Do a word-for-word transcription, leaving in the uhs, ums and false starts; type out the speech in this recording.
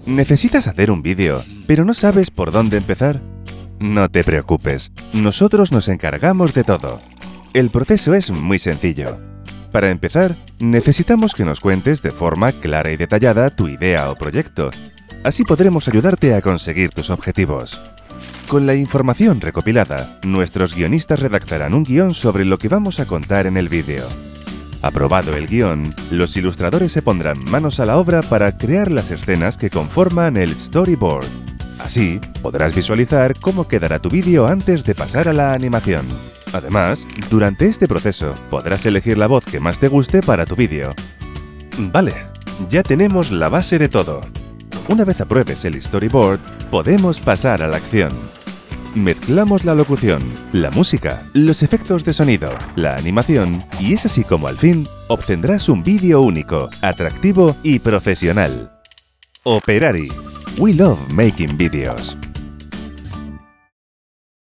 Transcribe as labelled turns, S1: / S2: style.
S1: ¿Necesitas hacer un vídeo, pero no sabes por dónde empezar? No te preocupes, nosotros nos encargamos de todo. El proceso es muy sencillo. Para empezar, necesitamos que nos cuentes de forma clara y detallada tu idea o proyecto. Así podremos ayudarte a conseguir tus objetivos. Con la información recopilada, nuestros guionistas redactarán un guión sobre lo que vamos a contar en el vídeo. Aprobado el guión, los ilustradores se pondrán manos a la obra para crear las escenas que conforman el storyboard. Así, podrás visualizar cómo quedará tu vídeo antes de pasar a la animación. Además, durante este proceso, podrás elegir la voz que más te guste para tu vídeo. Vale, ya tenemos la base de todo. Una vez apruebes el storyboard, podemos pasar a la acción. Mezclamos la locución, la música, los efectos de sonido, la animación y es así como al fin obtendrás un vídeo único, atractivo y profesional. Operari. We love making videos.